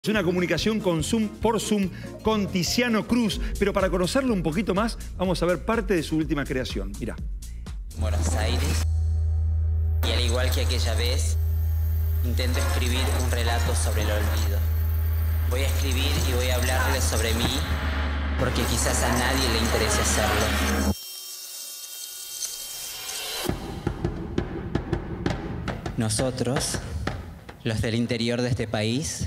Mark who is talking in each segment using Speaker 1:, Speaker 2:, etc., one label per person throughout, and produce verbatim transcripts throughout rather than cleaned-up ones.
Speaker 1: Es una comunicación con Zoom, por Zoom con Tiziano Cruz, pero para conocerlo un poquito más, vamos a ver parte de su última creación. Mirá.
Speaker 2: Buenos Aires, y al igual que aquella vez, intento escribir un relato sobre el olvido. Voy a escribir y voy a hablarles sobre mí, porque quizás a nadie le interese hacerlo. Nosotros, los del interior de este país,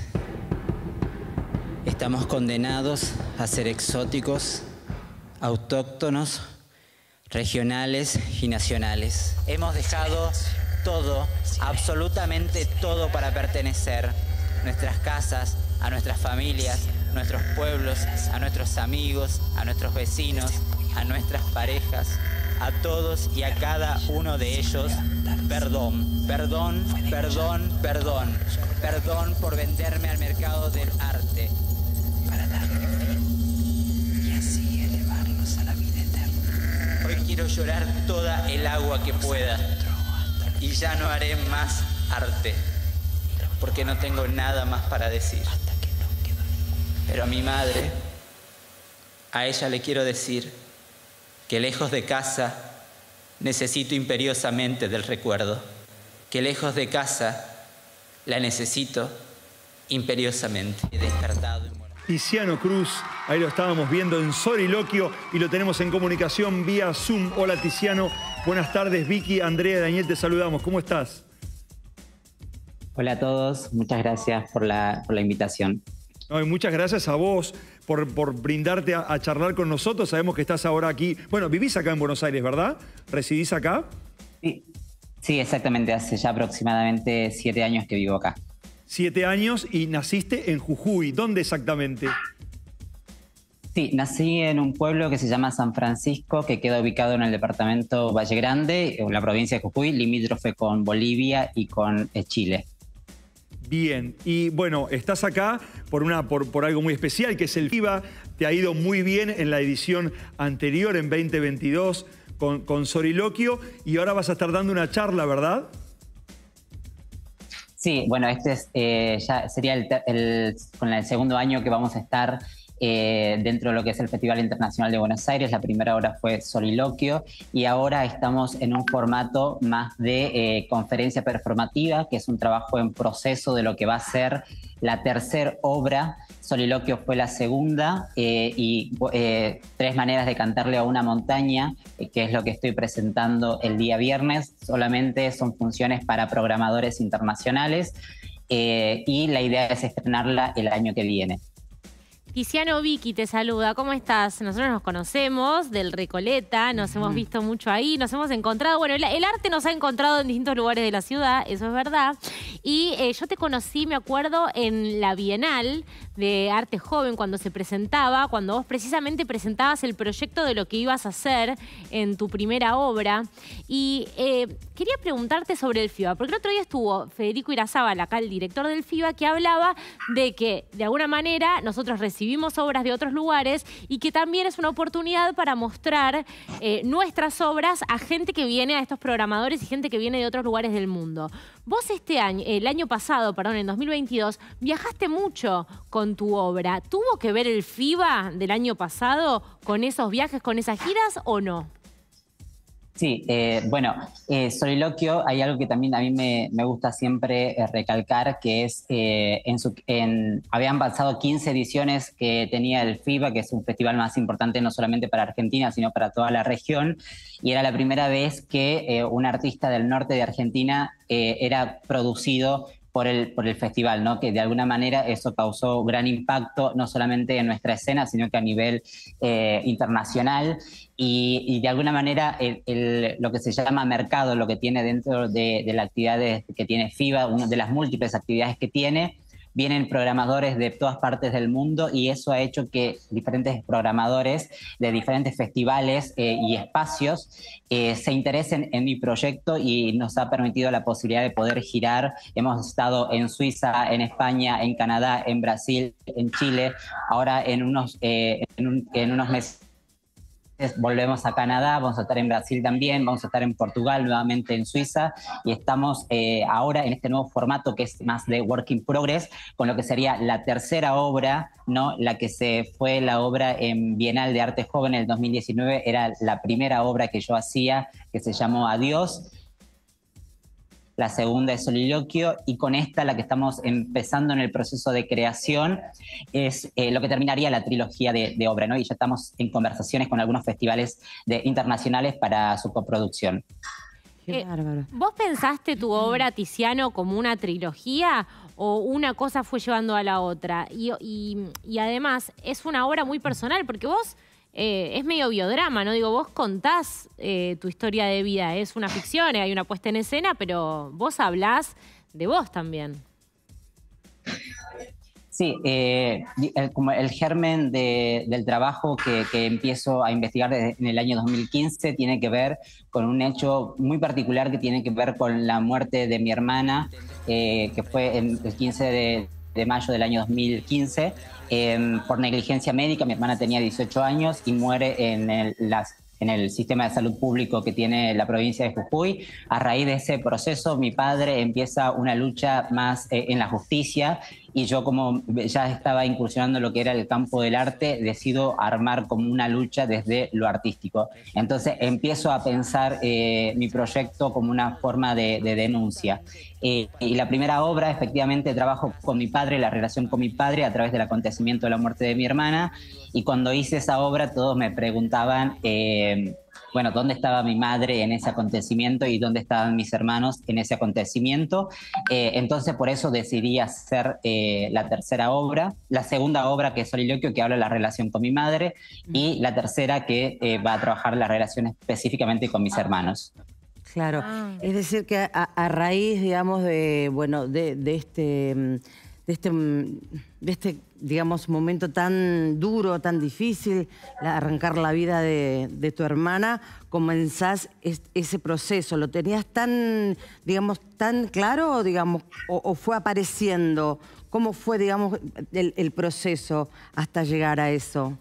Speaker 2: estamos condenados a ser exóticos, autóctonos, regionales y nacionales. Hemos dejado todo, absolutamente todo para pertenecer. Nuestras casas, a nuestras familias, nuestros pueblos, a nuestros amigos, a nuestros vecinos, a nuestras parejas, a todos y a cada uno de ellos. Perdón, perdón, perdón, perdón. Perdón por venderme al mercado del arte. Para darle fin y así elevarlos a la vida eterna. Hoy quiero llorar toda el agua que pueda y ya no haré más arte porque no tengo nada más para decir. Pero a mi madre, a ella le quiero decir que lejos de casa necesito imperiosamente del recuerdo, que lejos de casa la necesito imperiosamente. He despertado y muerto.
Speaker 1: Tiziano Cruz, ahí lo estábamos viendo en Soliloquio y lo tenemos en comunicación vía Zoom. Hola Tiziano, buenas tardes. Vicky, Andrea, Daniel, te saludamos. ¿Cómo estás?
Speaker 3: Hola a todos, muchas gracias por la, por la invitación.
Speaker 1: No, y muchas gracias a vos por, por brindarte a, a charlar con nosotros. Sabemos que estás ahora aquí. Bueno, vivís acá en Buenos Aires, ¿verdad? ¿Residís acá?
Speaker 3: Sí, sí, exactamente. Hace ya aproximadamente siete años que vivo acá.
Speaker 1: Siete años y naciste en Jujuy. ¿Dónde exactamente?
Speaker 3: Sí, nací en un pueblo que se llama San Francisco, que queda ubicado en el departamento Valle Grande, en la provincia de Jujuy, limítrofe con Bolivia y con eh, Chile.
Speaker 1: Bien, y bueno, estás acá por, una, por, por algo muy especial, que es el FIBA. Te ha ido muy bien en la edición anterior, en veinte veintidós, con, con Soliloquio, y ahora vas a estar dando una charla, ¿verdad?
Speaker 3: Sí, bueno, este es, eh, ya sería el, el, con el segundo año que vamos a estar eh, dentro de lo que es el Festival Internacional de Buenos Aires. La primera obra fue Soliloquio y ahora estamos en un formato más de eh, conferencia performativa, que es un trabajo en proceso de lo que va a ser la tercera obra. Soliloquio fue la segunda eh, y eh, Tres maneras de cantarle a una montaña, eh, que es lo que estoy presentando el día viernes. Solamente son funciones para programadores internacionales eh, y la idea es estrenarla el año que viene.
Speaker 4: Tiziano, Vicky te saluda. ¿Cómo estás? Nosotros nos conocemos del Recoleta, nos uh-huh. hemos visto mucho ahí, nos hemos encontrado. Bueno, el, el arte nos ha encontrado en distintos lugares de la ciudad, eso es verdad. Y eh, yo te conocí, me acuerdo, en la Bienal de Arte Joven, cuando se presentaba, cuando vos precisamente presentabas el proyecto de lo que ibas a hacer en tu primera obra. Y eh, quería preguntarte sobre el FIBA, porque el otro día estuvo Federico Irazábal, acá el director del FIBA, que hablaba de que, de alguna manera, nosotros recibimos Vimos obras de otros lugares y que también es una oportunidad para mostrar eh, nuestras obras a gente que viene, a estos programadores y gente que viene de otros lugares del mundo. Vos este año, el año pasado, perdón, en dos mil veintidós, viajaste mucho con tu obra. ¿Tuvo que ver el FIBA del año pasado con esos viajes, con esas giras o no?
Speaker 3: Sí, eh, bueno, eh, Soliloquio, hay algo que también a mí me, me gusta siempre eh, recalcar, que es, eh, en su, en, habían pasado quince ediciones que tenía el FIBA, que es un festival más importante no solamente para Argentina, sino para toda la región, y era la primera vez que eh, un artista del norte de Argentina eh, era producido por el, por el festival, ¿no? Que de alguna manera eso causó gran impacto, no solamente en nuestra escena, sino que a nivel eh, internacional. Y, y de alguna manera el, el, lo que se llama mercado, lo que tiene dentro de, de las actividades que tiene FIBA, una de las múltiples actividades que tiene, vienen programadores de todas partes del mundo y eso ha hecho que diferentes programadores de diferentes festivales eh, y espacios eh, se interesen en mi proyecto y nos ha permitido la posibilidad de poder girar. Hemos estado en Suiza, en España, en Canadá, en Brasil, en Chile. Ahora en unos, eh, en un, en unos meses volvemos a Canadá, vamos a estar en Brasil también, vamos a estar en Portugal, nuevamente en Suiza, y estamos eh, ahora en este nuevo formato que es más de work in progress, con lo que sería la tercera obra, ¿no? La que se fue la obra en Bienal de Arte Joven en el dos mil diecinueve, era la primera obra que yo hacía, que se llamó Adiós. La segunda es Soliloquio, y con esta, la que estamos empezando en el proceso de creación, es eh, lo que terminaría la trilogía de, de obra, ¿no? Y ya estamos en conversaciones con algunos festivales de, internacionales para su coproducción.
Speaker 4: Qué eh, bárbaro. ¿Vos pensaste tu obra, Tiziano, como una trilogía o una cosa fue llevando a la otra? Y, y, y además, es una obra muy personal, porque vos... Eh, es medio biodrama, ¿no? Digo, vos contás eh, tu historia de vida, es una ficción, hay una puesta en escena, pero vos hablás de vos también.
Speaker 3: Sí, eh, el, como el germen de, del trabajo que, que empiezo a investigar desde en el año dos mil quince tiene que ver con un hecho muy particular que tiene que ver con la muerte de mi hermana, eh, que fue en el quince de... de mayo del año dos mil quince, eh, por negligencia médica. Mi hermana tenía dieciocho años y muere en el, las, en el sistema de salud público que tiene la provincia de Jujuy. A raíz de ese proceso, mi padre empieza una lucha más eh, en la justicia, y yo, como ya estaba incursionando en lo que era el campo del arte, decido armar como una lucha desde lo artístico. Entonces empiezo a pensar eh, mi proyecto como una forma de, de denuncia. Eh, y la primera obra, efectivamente, trabajo con mi padre, la relación con mi padre a través del acontecimiento de la muerte de mi hermana. Y cuando hice esa obra, todos me preguntaban, eh, bueno, ¿dónde estaba mi madre en ese acontecimiento y dónde estaban mis hermanos en ese acontecimiento? Eh, entonces, por eso decidí hacer eh, la tercera obra, la segunda obra, que es Soliloquio, que habla de la relación con mi madre, y la tercera, que eh, va a trabajar la relación específicamente con mis hermanos.
Speaker 5: Claro, ah. Es decir que a, a raíz, digamos, de, bueno, de, de este... De este, de este, digamos, momento tan duro, tan difícil, la, arrancar la vida de, de tu hermana, comenzás es, ese proceso. ¿Lo tenías tan, digamos, tan claro, digamos, o, o fue apareciendo? ¿Cómo fue, digamos, el, el proceso hasta llegar a eso?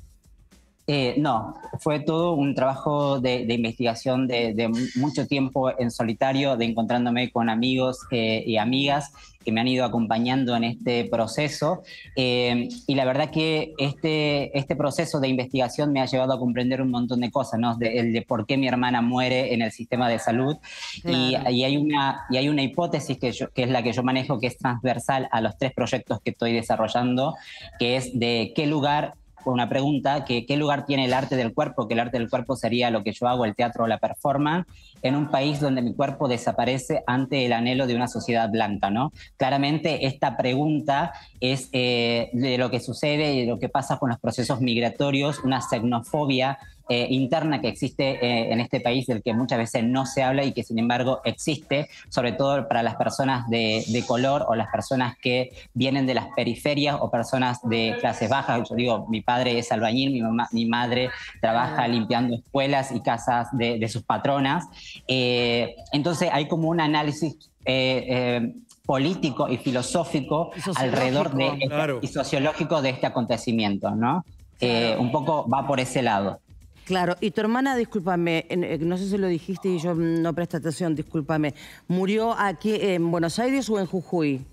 Speaker 3: Eh, no, fue todo un trabajo de, de investigación de, de mucho tiempo en solitario, de encontrándome con amigos eh, y amigas que me han ido acompañando en este proceso. Eh, y la verdad que este, este proceso de investigación me ha llevado a comprender un montón de cosas, ¿no? De, el de por qué mi hermana muere en el sistema de salud. Claro. Y, y, hay una, y hay una hipótesis que, yo, que es la que yo manejo, que es transversal a los tres proyectos que estoy desarrollando, que es de qué lugar... una pregunta, que qué lugar tiene el arte del cuerpo, que el arte del cuerpo sería lo que yo hago, el teatro o la performance, en un país donde mi cuerpo desaparece ante el anhelo de una sociedad blanca, ¿no? Claramente esta pregunta es eh, de lo que sucede y de lo que pasa con los procesos migratorios, una xenofobia eh, interna que existe eh, en este país, del que muchas veces no se habla y que sin embargo existe, sobre todo para las personas de, de color o las personas que vienen de las periferias o personas de clases bajas. Yo digo, mi padre es albañil, mi, mamá, mi madre trabaja limpiando escuelas y casas de, de sus patronas. Eh, entonces hay como un análisis eh, eh, político y filosófico y alrededor de este, claro. y sociológico de este acontecimiento, ¿no? Eh, un poco va por ese lado.
Speaker 5: Claro, y tu hermana, discúlpame, no sé si lo dijiste y yo no presté atención, discúlpame, ¿murió aquí en Buenos Aires o en Jujuy?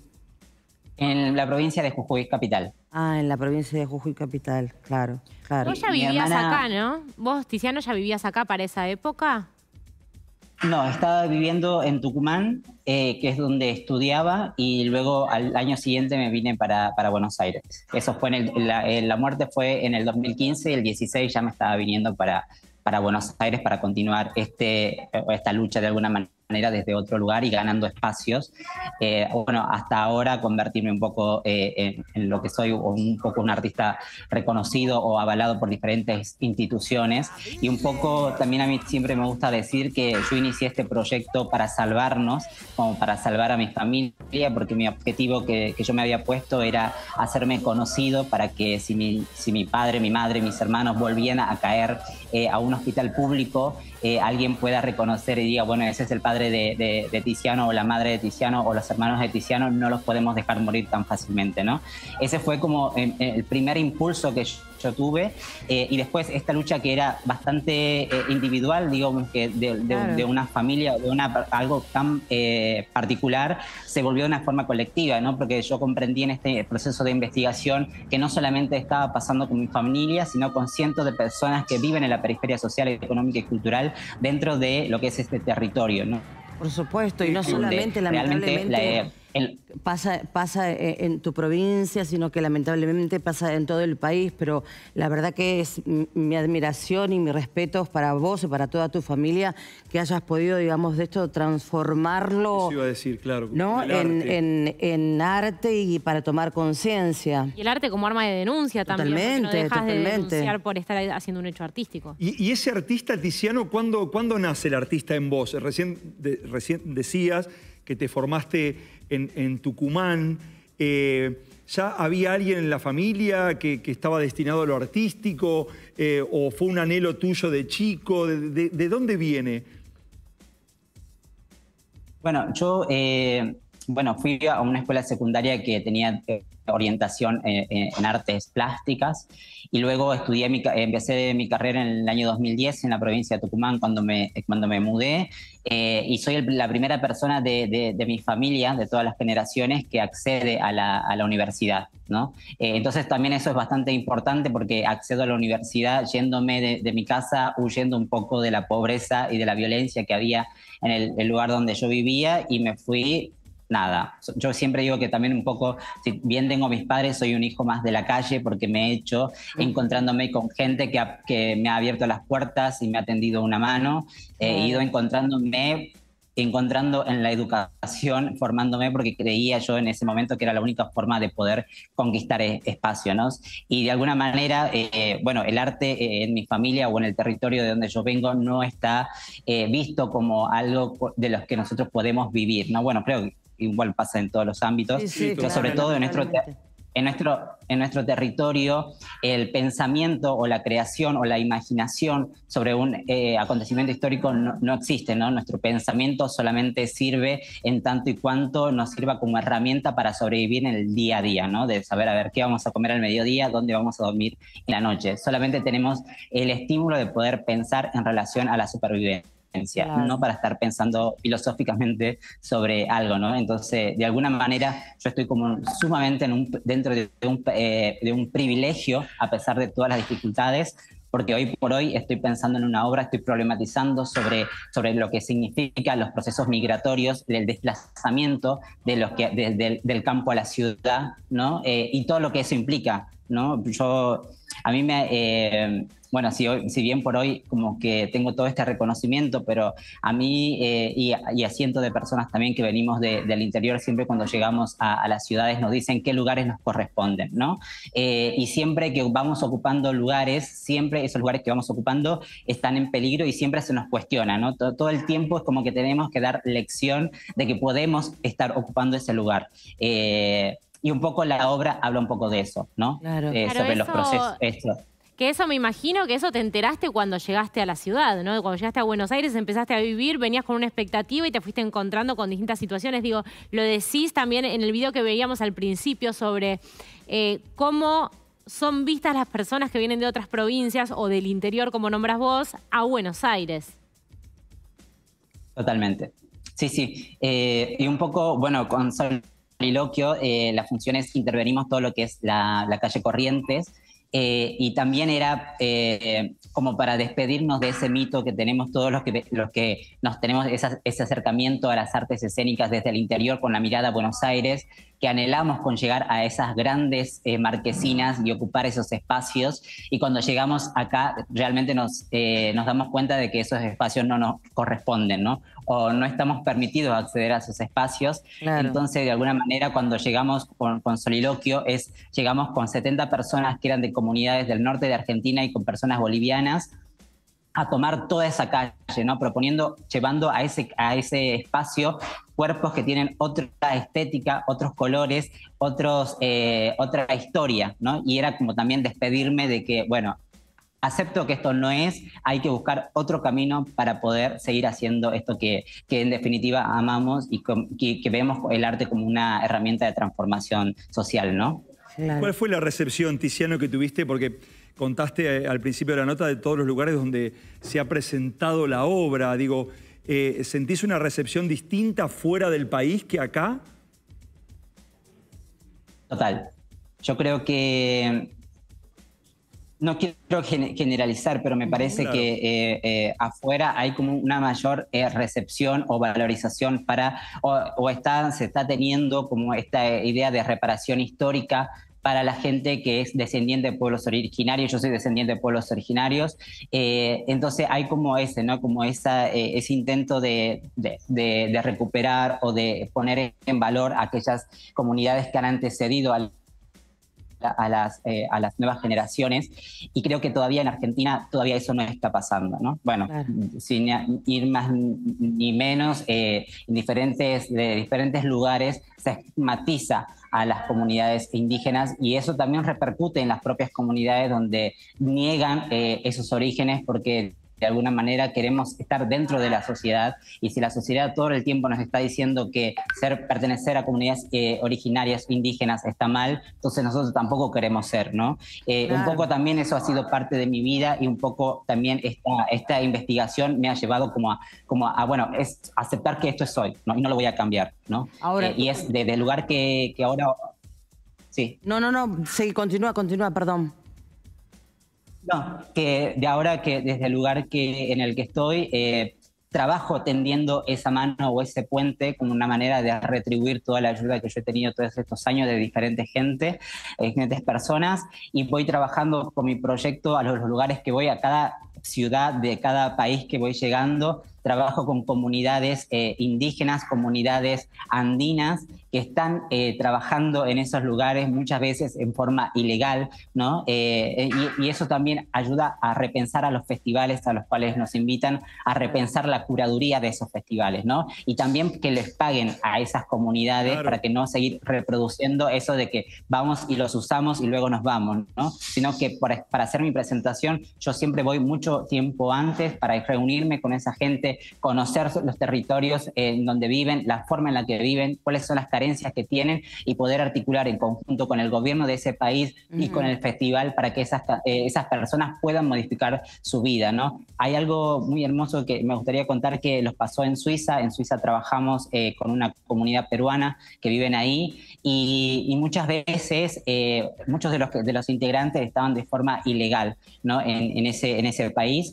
Speaker 3: En la provincia de Jujuy, capital.
Speaker 5: Ah, en la provincia de Jujuy, capital, claro, claro.
Speaker 4: Vos ya vivías hermana... acá, ¿no? Vos, Tiziano, ya vivías acá para esa época.
Speaker 3: No, estaba viviendo en Tucumán, eh, que es donde estudiaba, y luego al año siguiente me vine para, para Buenos Aires. Eso fue en el, la, la muerte fue en el dos mil quince y el dieciséis ya me estaba viniendo para, para Buenos Aires para continuar este, esta lucha de alguna manera desde otro lugar y ganando espacios. Eh, bueno, hasta ahora convertirme un poco eh, en, en lo que soy, un poco un artista reconocido o avalado por diferentes instituciones. Y un poco también a mí siempre me gusta decir que yo inicié este proyecto para salvarnos, como para salvar a mi familia, porque mi objetivo que, que yo me había puesto era hacerme conocido para que si mi, si mi padre, mi madre, mis hermanos volvían a caer eh, a un hospital público, eh, alguien pueda reconocer y diga, bueno, ese es el padre De, de, de Tiziano o la madre de Tiziano o los hermanos de Tiziano, no los podemos dejar morir tan fácilmente, ¿no? Ese fue como el, el primer impulso que yo tuve, eh, y después esta lucha que era bastante eh, individual, digamos, que de, de, claro. de una familia, de una, algo tan eh, particular, se volvió de una forma colectiva, ¿no? Porque yo comprendí en este proceso de investigación que no solamente estaba pasando con mi familia, sino con cientos de personas que viven en la periferia social, económica y cultural dentro de lo que es este territorio, ¿no?
Speaker 5: Por supuesto, y no solamente, lamentablemente, la, el... pasa, pasa en tu provincia, sino que lamentablemente pasa en todo el país, pero la verdad que es mi admiración y mi respeto para vos y para toda tu familia que hayas podido, digamos, de esto transformarlo.
Speaker 1: Eso iba a decir, claro.
Speaker 5: ¿No? En, arte. En, en arte y para tomar conciencia.
Speaker 4: Y el arte como arma de denuncia también.
Speaker 5: Totalmente,
Speaker 4: no dejas
Speaker 5: totalmente.
Speaker 4: de denunciar por estar haciendo un hecho artístico.
Speaker 1: Y, y ese artista, Tiziano, ¿cuándo, ¿cuándo nace el artista en vos? Recién, de, recién decías que te formaste en, en Tucumán. Eh, ¿Ya había alguien en la familia que, que estaba destinado a lo artístico? Eh, ¿O fue un anhelo tuyo de chico? ¿De, de, de dónde viene?
Speaker 3: Bueno, yo eh, bueno, fui a una escuela secundaria que tenía eh, orientación eh, en artes plásticas y luego estudié mi, empecé mi carrera en el año dos mil diez en la provincia de Tucumán cuando me, cuando me mudé eh, y soy el, la primera persona de, de, de mi familia, de todas las generaciones, que accede a la, a la universidad, ¿no? Eh, entonces también eso es bastante importante porque accedo a la universidad yéndome de, de mi casa, huyendo un poco de la pobreza y de la violencia que había en el, el lugar donde yo vivía y me fui. Nada, yo siempre digo que también un poco, si bien tengo mis padres, soy un hijo más de la calle porque me he hecho encontrándome con gente que, ha, que me ha abierto las puertas y me ha tendido una mano. He ido encontrándome, encontrando en la educación, formándome porque creía yo en ese momento que era la única forma de poder conquistar espacio, ¿no? Y de alguna manera, eh, bueno, el arte eh, en mi familia o en el territorio de donde yo vengo no está eh, visto como algo de los que nosotros podemos vivir, ¿no? Bueno, creo que igual pasa en todos los ámbitos, sí, sí, pero claro, sobre todo en nuestro, en, nuestro, en nuestro territorio, el pensamiento o la creación o la imaginación sobre un eh, acontecimiento histórico no, no existe, ¿no? Nuestro pensamiento solamente sirve en tanto y cuanto nos sirva como herramienta para sobrevivir en el día a día, ¿no? De saber a ver qué vamos a comer al mediodía, dónde vamos a dormir en la noche. Solamente tenemos el estímulo de poder pensar en relación a la supervivencia. Claro. No para estar pensando filosóficamente sobre algo, ¿no? Entonces, de alguna manera, yo estoy como sumamente en un, dentro de un, eh, de un privilegio, a pesar de todas las dificultades, porque hoy por hoy estoy pensando en una obra, estoy problematizando sobre, sobre lo que significan los procesos migratorios, el desplazamiento de los que, de, de, del campo a la ciudad, ¿no? Eh, y todo lo que eso implica, ¿no? Yo, a mí me... Eh, Bueno, si, hoy, si bien por hoy como que tengo todo este reconocimiento, pero a mí eh, y, y a cientos de personas también que venimos de, del interior, siempre cuando llegamos a, a las ciudades nos dicen qué lugares nos corresponden, ¿no? Eh, y siempre que vamos ocupando lugares, siempre esos lugares que vamos ocupando están en peligro y siempre se nos cuestiona, ¿no? Todo, todo el tiempo es como que tenemos que dar lección de que podemos estar ocupando ese lugar. Eh, y un poco la obra habla un poco de eso, ¿no?
Speaker 5: Claro.
Speaker 3: Eh,
Speaker 4: Claro,
Speaker 3: sobre
Speaker 4: eso...
Speaker 3: los procesos. Esto.
Speaker 4: Que eso me imagino que eso te enteraste cuando llegaste a la ciudad, ¿no? Cuando llegaste a Buenos Aires, empezaste a vivir, venías con una expectativa y te fuiste encontrando con distintas situaciones. Digo, lo decís también en el video que veíamos al principio sobre eh, cómo son vistas las personas que vienen de otras provincias o del interior, como nombras vos, a Buenos Aires.
Speaker 3: Totalmente. Sí, sí. Eh, y un poco, bueno, con Soliloquio, eh, la función es intervenimos todo lo que es la, la calle Corrientes. Eh, y también era eh, como para despedirnos de ese mito que tenemos todos los que, los que nos tenemos esa, ese acercamiento a las artes escénicas desde el interior con la mirada a Buenos Aires, que anhelamos con llegar a esas grandes eh, marquesinas y ocupar esos espacios, y cuando llegamos acá realmente nos, eh, nos damos cuenta de que esos espacios no nos corresponden, ¿no? O no estamos permitidos acceder a esos espacios. Claro. Entonces, de alguna manera, cuando llegamos con, con Soliloquio, es, llegamos con setenta personas que eran de comunidades del norte de Argentina y con personas bolivianas, a tomar toda esa calle, ¿no? Proponiendo, llevando a ese, a ese espacio cuerpos que tienen otra estética, otros colores, otros, eh, otra historia, ¿no? Y era como también despedirme de que, bueno, acepto que esto no es, hay que buscar otro camino para poder seguir haciendo esto que, que en definitiva amamos y que, que vemos el arte como una herramienta de transformación social, ¿no?
Speaker 1: Claro. ¿Cuál fue la recepción, Tiziano, que tuviste? Porque contaste al principio de la nota de todos los lugares donde se ha presentado la obra. Digo, eh, ¿sentís una recepción distinta fuera del país que acá?
Speaker 3: Total. Yo creo que, no quiero generalizar, pero me parece claro. que eh, eh, afuera hay como una mayor eh, recepción o valorización para, o, o está, se está teniendo como esta idea de reparación histórica para la gente que es descendiente de pueblos originarios. Yo soy descendiente de pueblos originarios, eh, entonces hay como ese, ¿no? Como esa, eh, ese intento de, de, de, de recuperar o de poner en valor aquellas comunidades que han antecedido al A las, eh, a las nuevas generaciones, y creo que todavía en Argentina todavía eso no está pasando, ¿no? Bueno, claro. sin ir más ni menos, eh, en diferentes, de diferentes lugares se estigmatiza a las comunidades indígenas, y eso también repercute en las propias comunidades donde niegan eh, esos orígenes, porque de alguna manera queremos estar dentro de la sociedad, y si la sociedad todo el tiempo nos está diciendo que ser, pertenecer a comunidades eh, originarias indígenas está mal, entonces nosotros tampoco queremos ser, ¿no? Eh, claro. Un poco también eso ha sido parte de mi vida, y un poco también esta, esta investigación me ha llevado como a, como a, bueno, es aceptar que esto es hoy, ¿no? Y no lo voy a cambiar, ¿no? Ahora, eh, y es desde el lugar que, que ahora... Sí.
Speaker 5: No, no, no, sí, continúa, continúa, perdón.
Speaker 3: No, que de ahora que desde el lugar que, en el que estoy, eh, trabajo tendiendo esa mano o ese puente como una manera de retribuir toda la ayuda que yo he tenido todos estos años de diferentes gente, eh, diferentes personas, y voy trabajando con mi proyecto a los lugares que voy, a cada ciudad de cada país que voy llegando. Trabajo con comunidades eh, indígenas, comunidades andinas, que están eh, trabajando en esos lugares muchas veces en forma ilegal, ¿no? Eh, y, y eso también ayuda a repensar a los festivales a los cuales nos invitan, a repensar la curaduría de esos festivales, ¿no? Y también que les paguen a esas comunidades, claro, para que no seguir reproduciendo eso de que vamos y los usamos y luego nos vamos, ¿no? Sino que para, para hacer mi presentación yo siempre voy mucho tiempo antes para reunirme con esa gente, conocer los territorios en donde viven, la forma en la que viven, cuáles son las carencias que tienen, y poder articular en conjunto con el gobierno de ese país uh-huh. y con el festival para que esas, eh, esas personas puedan modificar su vida, ¿no? Hay algo muy hermoso que me gustaría contar que los pasó en Suiza. En Suiza trabajamos eh, con una comunidad peruana que viven ahí, y, y muchas veces eh, muchos de los, de los integrantes estaban de forma ilegal, ¿no? en, en, ese, en ese país,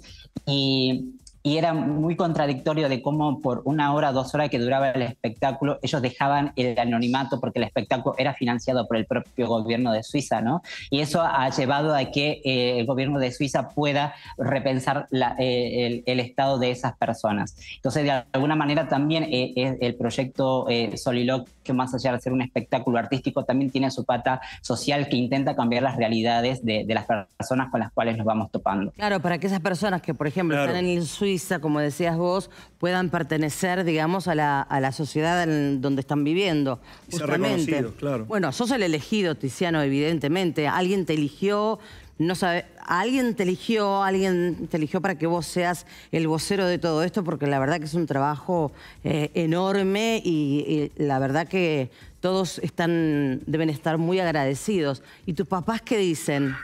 Speaker 3: y Y era muy contradictorio de cómo por una hora, dos horas que duraba el espectáculo, ellos dejaban el anonimato porque el espectáculo era financiado por el propio gobierno de Suiza, ¿no? Y eso ha llevado a que eh, el gobierno de Suiza pueda repensar la, eh, el, el estado de esas personas. Entonces, de alguna manera también eh, eh, el proyecto eh, Soliloquio, que más allá de ser un espectáculo artístico, también tiene su pata social, que intenta cambiar las realidades de, de las personas con las cuales nos vamos topando.
Speaker 5: Claro, para que esas personas que, por ejemplo, claro. están en Suiza, como decías vos, puedan pertenecer, digamos, a la, a la sociedad en donde están viviendo.
Speaker 1: Y ser reconocidos, claro.
Speaker 5: Bueno, sos el elegido, Tiziano, evidentemente. Alguien te eligió, no sabe, alguien te eligió, alguien te eligió para que vos seas el vocero de todo esto, porque la verdad que es un trabajo eh, enorme, y, y la verdad que todos están, deben estar muy agradecidos. ¿Y tus papás qué dicen?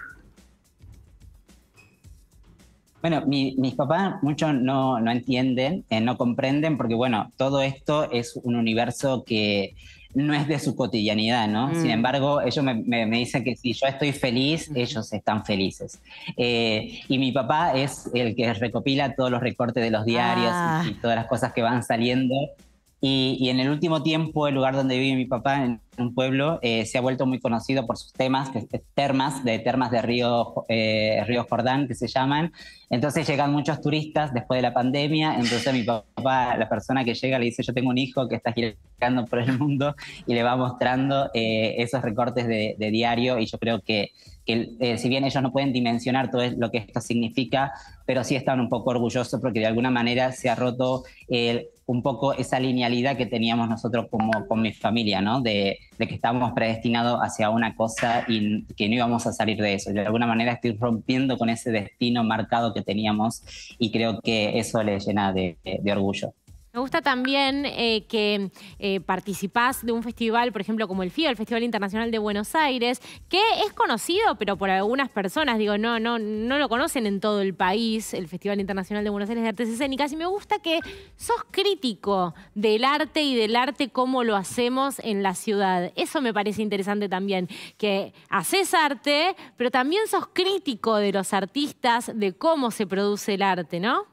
Speaker 3: Bueno, mi, mis papás muchos no, no entienden, eh, no comprenden, porque bueno, todo esto es un universo que no es de su cotidianidad, ¿no? Mm. Sin embargo, ellos me, me, me dicen que si yo estoy feliz, mm. ellos están felices. Eh, y mi papá es el que recopila todos los recortes de los diarios ah. y, y todas las cosas que van saliendo. Y, y en el último tiempo, el lugar donde vive mi papá, en un pueblo, eh, se ha vuelto muy conocido por sus temas, que, termas, de termas de Río, eh, Río Jordán, que se llaman. Entonces llegan muchos turistas después de la pandemia. Entonces mi papá, la persona que llega, le dice: yo tengo un hijo que está girando por el mundo, y le va mostrando eh, esos recortes de, de diario. Y yo creo que, que eh, si bien ellos no pueden dimensionar todo lo que esto significa, pero sí están un poco orgullosos, porque de alguna manera se ha roto el... un poco esa linealidad que teníamos nosotros como con mi familia, ¿no? De, de que estábamos predestinados hacia una cosa y que no íbamos a salir de eso. De alguna manera estoy rompiendo con ese destino marcado que teníamos, y creo que eso les llena de, de, de orgullo.
Speaker 4: Me gusta también eh, que eh, participás de un festival, por ejemplo, como el FIBA, el Festival Internacional de Buenos Aires, que es conocido, pero por algunas personas, digo, no, no, no lo conocen en todo el país, el Festival Internacional de Buenos Aires de Artes Escénicas, y me gusta que sos crítico del arte y del arte como lo hacemos en la ciudad. Eso me parece interesante también, que haces arte, pero también sos crítico de los artistas, de cómo se produce el arte, ¿no?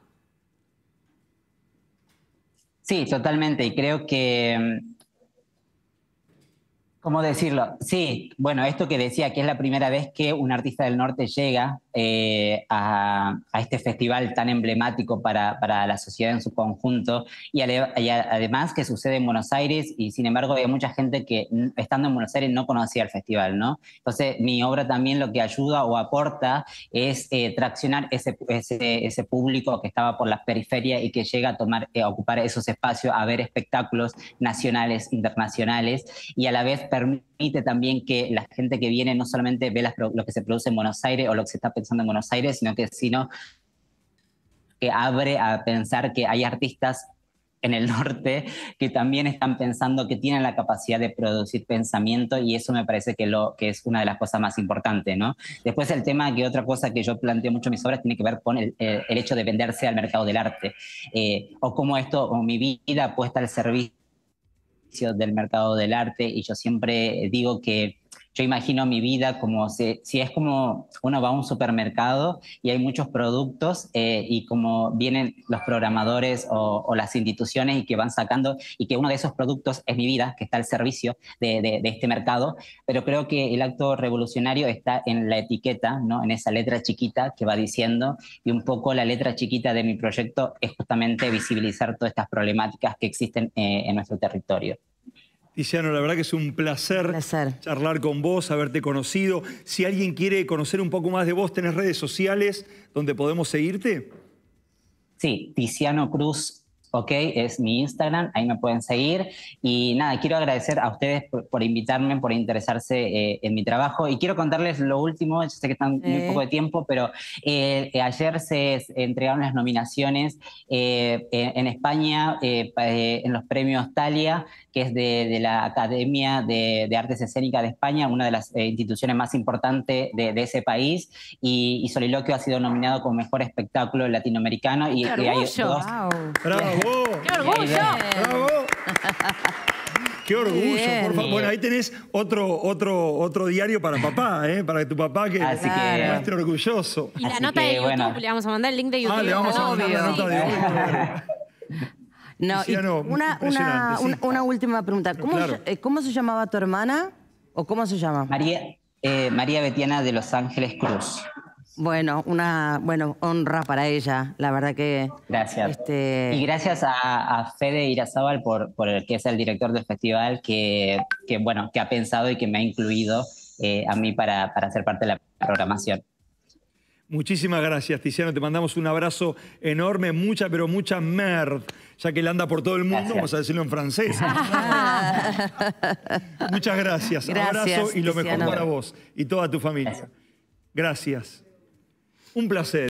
Speaker 3: Sí, totalmente. Y creo que, ¿cómo decirlo? Sí, bueno, esto que decía, que es la primera vez que un artista del norte llega eh, a, a este festival tan emblemático para, para la sociedad en su conjunto, y, ale, y a, además que sucede en Buenos Aires, y sin embargo hay mucha gente que estando en Buenos Aires no conocía el festival, ¿no? Entonces mi obra también lo que ayuda o aporta es eh, traccionar ese, ese, ese público que estaba por las periferias y que llega a, tomar, eh, a ocupar esos espacios, a ver espectáculos nacionales, internacionales, y a la vez permite también que la gente que viene no solamente ve las, lo que se produce en Buenos Aires o lo que se está pensando en Buenos Aires, sino que, sino que abre a pensar que hay artistas en el norte que también están pensando, que tienen la capacidad de producir pensamiento, y eso me parece que, lo, que es una de las cosas más importantes, ¿no? Después el tema, que otra cosa que yo planteo mucho en mis obras, tiene que ver con el, el, el hecho de venderse al mercado del arte, eh, o cómo esto, o mi vida puesta al servicio del mercado del arte, y yo siempre digo que yo imagino mi vida como si, si es como uno va a un supermercado y hay muchos productos eh, y como vienen los programadores o, o las instituciones y que van sacando, y que uno de esos productos es mi vida, que está al servicio de, de, de este mercado, pero creo que el acto revolucionario está en la etiqueta, ¿no? En esa letra chiquita que va diciendo, y un poco la letra chiquita de mi proyecto es justamente visibilizar todas estas problemáticas que existen eh, en nuestro territorio.
Speaker 1: Tiziano, la verdad que es un placer,
Speaker 5: un placer
Speaker 1: charlar con vos, haberte conocido. Si alguien quiere conocer un poco más de vos, ¿tenés redes sociales donde podemos seguirte?
Speaker 3: Sí, Tiziano Cruz, ok, es mi Instagram, ahí me pueden seguir. Y nada, quiero agradecer a ustedes por, por invitarme, por interesarse eh, en mi trabajo. Y quiero contarles lo último, yo sé que están muy
Speaker 5: eh.
Speaker 3: poco de tiempo, pero eh, eh, ayer se entregaron las nominaciones eh, en España, eh, en los premios Thalia, que es de, de la Academia de, de Artes Escénicas de España, una de las eh, instituciones más importantes de, de ese país, y, y Soliloquio ha sido nominado como mejor espectáculo latinoamericano. Y,
Speaker 4: ¡Qué
Speaker 3: y hay
Speaker 4: orgullo!
Speaker 3: dos,
Speaker 5: Wow.
Speaker 1: ¡Bravo!
Speaker 4: ¡Qué orgullo!
Speaker 1: ¡Bravo! ¡Qué orgullo! Por favor. Bueno, ahí tenés otro, otro, otro diario para papá, ¿eh? Para tu papá que
Speaker 3: Así que-
Speaker 1: muestre orgulloso.
Speaker 4: Y la
Speaker 3: Así
Speaker 4: nota
Speaker 3: que,
Speaker 4: de YouTube,
Speaker 3: bueno.
Speaker 4: le vamos a mandar el link de YouTube.
Speaker 1: Ah, le vamos a mandar la
Speaker 4: obvio.
Speaker 1: nota de hoy.
Speaker 5: No, y
Speaker 1: Tiziano,
Speaker 5: una, una,
Speaker 1: impresionante,
Speaker 5: una,
Speaker 1: sí.
Speaker 5: una última pregunta. ¿Cómo,
Speaker 1: Claro.
Speaker 5: se- eh, ¿Cómo se llamaba tu hermana? ¿O cómo se llama?
Speaker 3: María, eh, María Betiana de Los Ángeles Cruz.
Speaker 5: Bueno, una bueno, honra para ella, la verdad que...
Speaker 3: Gracias.
Speaker 5: Este,
Speaker 3: Y gracias a, a Fede Irazábal, por, por el que es el director del festival, que, que, bueno, que ha pensado y que me ha incluido eh, a mí para, para ser parte de la programación.
Speaker 1: Muchísimas gracias, Tiziano. Te mandamos un abrazo enorme, mucha, pero mucha merd, ya que él anda por todo el mundo,
Speaker 3: Gracias.
Speaker 1: vamos a decirlo en francés. Muchas gracias.
Speaker 5: Gracias,
Speaker 1: Abrazo y lo mejor
Speaker 5: Tiziano.
Speaker 1: para vos y toda tu familia.
Speaker 3: Gracias.
Speaker 1: Gracias. Un placer.